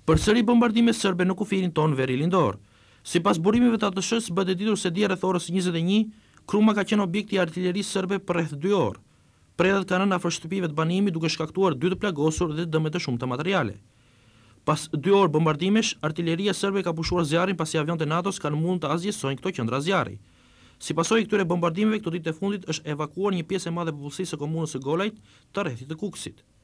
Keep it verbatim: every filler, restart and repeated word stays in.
Përsëri bombardime serbe në kufirin tonë verilindor. Sipas burimeve të A T S H-së, bëhet ditur se dje rreth orës njëzet e një, Kruma ka qenë objekt i artilerisë serbe për rreth dy orë. Predhat kanë rënë afër shtëpive të banimit duke shkaktuar dy të plagosur dhe dëme të shumta materiale. Pas dy orë bombardimesh, artileria serbe ka pushuar zjarrin pasi avionët e Natos kanë mund të azjesojnë këto qendra zjarri. Si pasojë këtyre bombardimeve, këto ditë e fundit është evakuuar një pjesë e madhe e popullsisë së komunës së Golajt të rrethit të Kukësit.